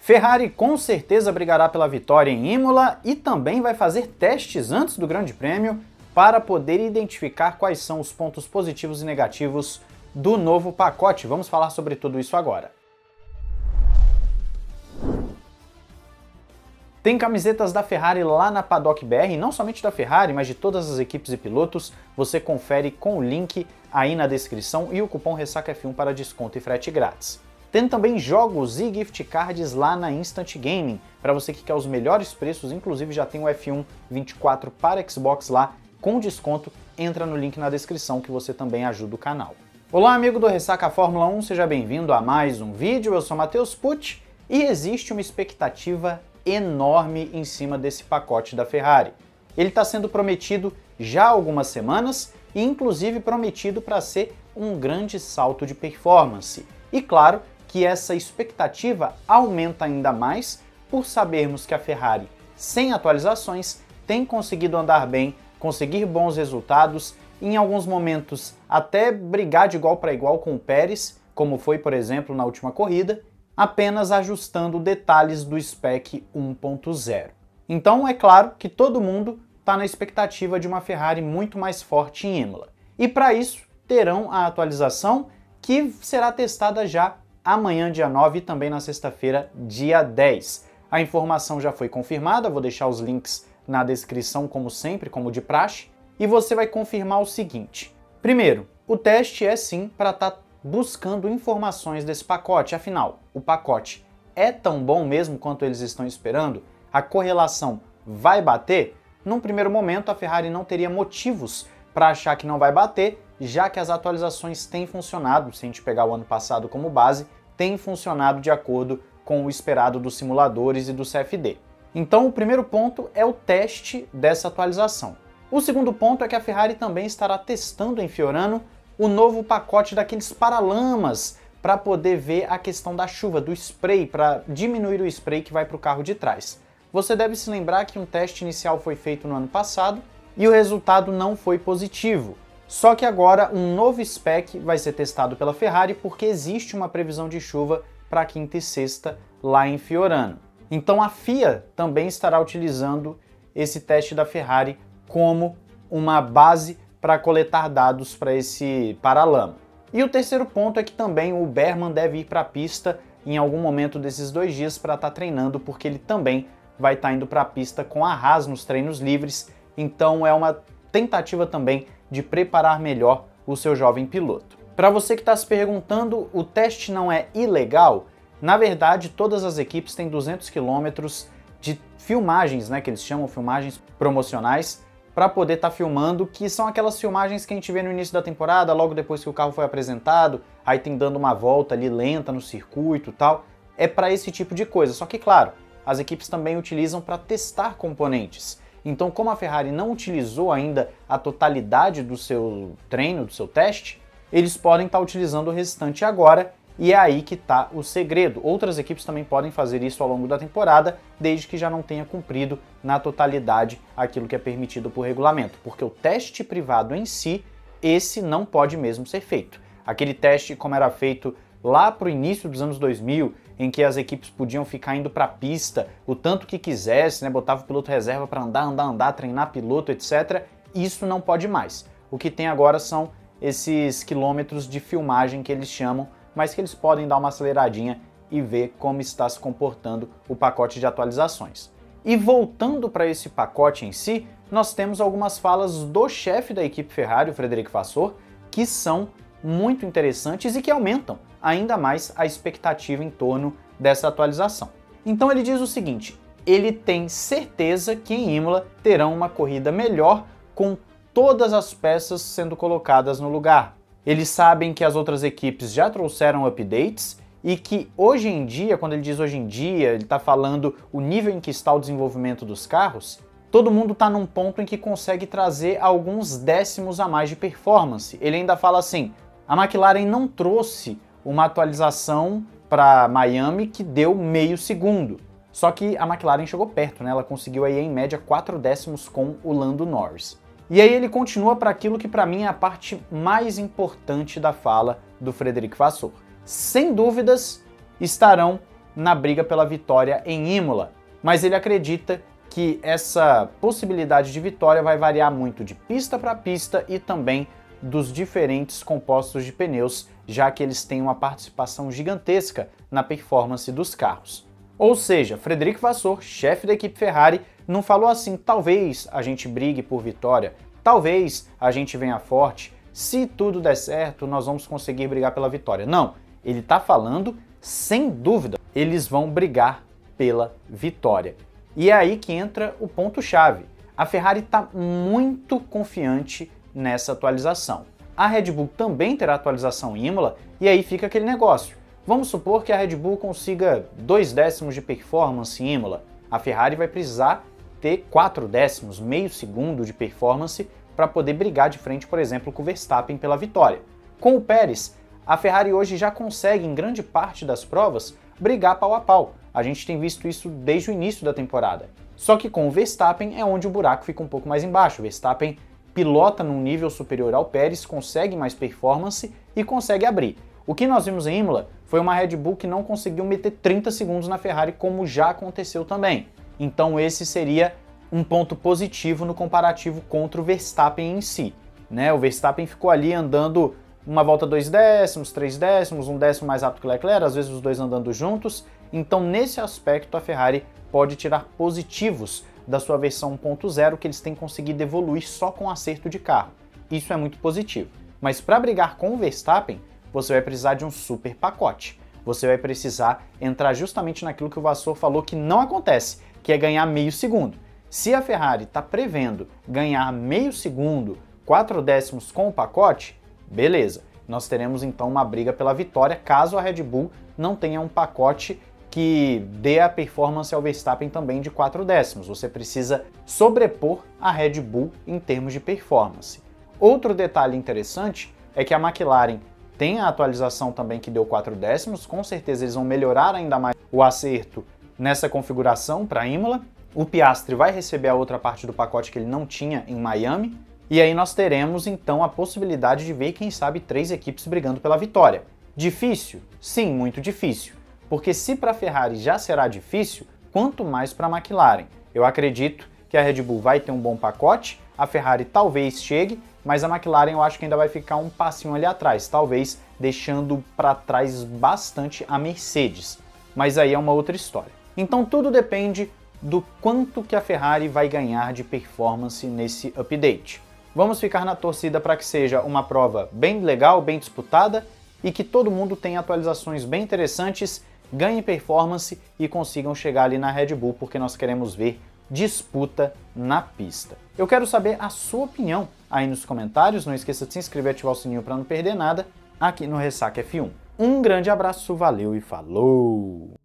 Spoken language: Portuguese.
Ferrari com certeza brigará pela vitória em Imola e também vai fazer testes antes do Grande Prêmio para poder identificar quais são os pontos positivos e negativos do novo pacote. Vamos falar sobre tudo isso agora. Tem camisetas da Ferrari lá na Paddock BR, não somente da Ferrari, mas de todas as equipes e pilotos. Você confere com o link aí na descrição e o cupom RessacaF1 para desconto e frete grátis. Tem também jogos e gift cards lá na Instant Gaming, para você que quer os melhores preços, inclusive já tem o F1 24 para Xbox lá, com desconto, entra no link na descrição que você também ajuda o canal. Olá amigo do Ressaca Fórmula 1, seja bem-vindo a mais um vídeo, eu sou Matheus Pucci e existe uma expectativa enorme em cima desse pacote da Ferrari. Ele está sendo prometido já há algumas semanas e inclusive prometido para ser um grande salto de performance. E claro que essa expectativa aumenta ainda mais por sabermos que a Ferrari, sem atualizações, tem conseguido andar bem, conseguir bons resultados, e em alguns momentos até brigar de igual para igual com o Pérez, como foi, por exemplo, na última corrida, apenas ajustando detalhes do spec 1.0. Então é claro que todo mundo está na expectativa de uma Ferrari muito mais forte em Imola. E para isso terão a atualização que será testada já amanhã, dia 9, e também na sexta-feira, dia 10. A informação já foi confirmada, vou deixar os links na descrição, como sempre, como de praxe, e você vai confirmar o seguinte. Primeiro, o teste é sim para estar buscando informações desse pacote, afinal, o pacote é tão bom mesmo quanto eles estão esperando? A correlação vai bater? Num primeiro momento, a Ferrari não teria motivos para achar que não vai bater, já que as atualizações têm funcionado, se a gente pegar o ano passado como base, têm funcionado de acordo com o esperado dos simuladores e do CFD. Então o primeiro ponto é o teste dessa atualização. O segundo ponto é que a Ferrari também estará testando em Fiorano o novo pacote daqueles paralamas para poder ver a questão da chuva, do spray, para diminuir o spray que vai para o carro de trás. Você deve se lembrar que um teste inicial foi feito no ano passado e o resultado não foi positivo. Só que agora um novo spec vai ser testado pela Ferrari porque existe uma previsão de chuva para quinta e sexta lá em Fiorano. Então a FIA também estará utilizando esse teste da Ferrari como uma base para coletar dados para esse paralama. E o terceiro ponto é que também o Berman deve ir para a pista em algum momento desses 2 dias para estar treinando, porque ele também vai estar indo para a pista com a Haas nos treinos livres, então é uma tentativa também de preparar melhor o seu jovem piloto. Para você que está se perguntando, o teste não é ilegal? Na verdade, todas as equipes têm 200 km de filmagens, né, que eles chamam filmagens promocionais, para poder estar filmando, que são aquelas filmagens que a gente vê no início da temporada, logo depois que o carro foi apresentado, aí tem dando uma volta ali lenta no circuito e tal. É para esse tipo de coisa, só que claro, as equipes também utilizam para testar componentes. Então, como a Ferrari não utilizou ainda a totalidade do seu treino, do seu teste, eles podem estar utilizando o restante agora, e é aí que está o segredo. Outras equipes também podem fazer isso ao longo da temporada, desde que já não tenha cumprido na totalidade aquilo que é permitido por regulamento, porque o teste privado em si, esse não pode mesmo ser feito. Aquele teste como era feito lá para o início dos anos 2000, em que as equipes podiam ficar indo para a pista o tanto que quisesse, né, botava o piloto reserva para andar, treinar piloto, etc. Isso não pode mais. O que tem agora são esses quilômetros de filmagem que eles chamam, mas que eles podem dar uma aceleradinha e ver como está se comportando o pacote de atualizações. E voltando para esse pacote em si, nós temos algumas falas do chefe da equipe Ferrari, o Frederic Vasseur, que são muito interessantes e que aumentam ainda mais a expectativa em torno dessa atualização. Então ele diz o seguinte: ele tem certeza que em Imola terão uma corrida melhor com todas as peças sendo colocadas no lugar. Eles sabem que as outras equipes já trouxeram updates e que hoje em dia, quando ele diz hoje em dia, ele está falando o nível em que está o desenvolvimento dos carros, todo mundo está num ponto em que consegue trazer alguns décimos a mais de performance. Ele ainda fala assim, a McLaren não trouxe uma atualização para Miami que deu meio segundo. Só que a McLaren chegou perto, né? Ela conseguiu aí em média 4 décimos com o Lando Norris. E aí ele continua para aquilo que para mim é a parte mais importante da fala do Frederic Vasseur. Sem dúvidas, estarão na briga pela vitória em Imola, mas ele acredita que essa possibilidade de vitória vai variar muito de pista para pista e também dos diferentes compostos de pneus, já que eles têm uma participação gigantesca na performance dos carros. Ou seja, Frederic Vasseur, chefe da equipe Ferrari, não falou assim, talvez a gente brigue por vitória, talvez a gente venha forte, se tudo der certo nós vamos conseguir brigar pela vitória. Não, ele está falando, sem dúvida, eles vão brigar pela vitória. E é aí que entra o ponto-chave. A Ferrari está muito confiante nessa atualização. A Red Bull também terá atualização em Imola, e aí fica aquele negócio. Vamos supor que a Red Bull consiga 2 décimos de performance em Imola. A Ferrari vai precisar ter 4 décimos, meio segundo de performance para poder brigar de frente, por exemplo, com o Verstappen pela vitória. Com o Pérez, a Ferrari hoje já consegue, em grande parte das provas, brigar pau a pau. A gente tem visto isso desde o início da temporada. Só que com o Verstappen é onde o buraco fica um pouco mais embaixo. O Verstappen pilota num nível superior ao Pérez, consegue mais performance e consegue abrir. O que nós vimos em Imola foi uma Red Bull que não conseguiu meter 30 segundos na Ferrari, como já aconteceu também. Então esse seria um ponto positivo no comparativo contra o Verstappen em si, né? O Verstappen ficou ali andando uma volta 2 décimos, 3 décimos, 1 décimo mais rápido que o Leclerc, às vezes os dois andando juntos. Então nesse aspecto a Ferrari pode tirar positivos da sua versão 1.0, que eles têm conseguido evoluir só com acerto de carro. Isso é muito positivo. Mas para brigar com o Verstappen, você vai precisar de um super pacote. Você vai precisar entrar justamente naquilo que o Vasseur falou que não acontece, que é ganhar meio segundo. Se a Ferrari está prevendo ganhar meio segundo, 4 décimos com o pacote, beleza. Nós teremos então uma briga pela vitória caso a Red Bull não tenha um pacote que dê a performance ao Verstappen também de 4 décimos. Você precisa sobrepor a Red Bull em termos de performance. Outro detalhe interessante é que a McLaren tem a atualização também que deu 4 décimos, com certeza eles vão melhorar ainda mais o acerto nessa configuração para Imola. O Piastri vai receber a outra parte do pacote que ele não tinha em Miami, e aí nós teremos então a possibilidade de ver, quem sabe, 3 equipes brigando pela vitória. Difícil? Sim, muito difícil, porque se para a Ferrari já será difícil, quanto mais para a McLaren. Eu acredito que a Red Bull vai ter um bom pacote, a Ferrari talvez chegue, mas a McLaren eu acho que ainda vai ficar um passinho ali atrás, talvez deixando para trás bastante a Mercedes. Mas aí é uma outra história. Então tudo depende do quanto que a Ferrari vai ganhar de performance nesse update. Vamos ficar na torcida para que seja uma prova bem legal, bem disputada e que todo mundo tenha atualizações bem interessantes, ganhe performance e consigam chegar ali na Red Bull, porque nós queremos ver disputa na pista. Eu quero saber a sua opinião aí nos comentários, não esqueça de se inscrever e ativar o sininho para não perder nada aqui no Ressaca F1. Um grande abraço, valeu e falou!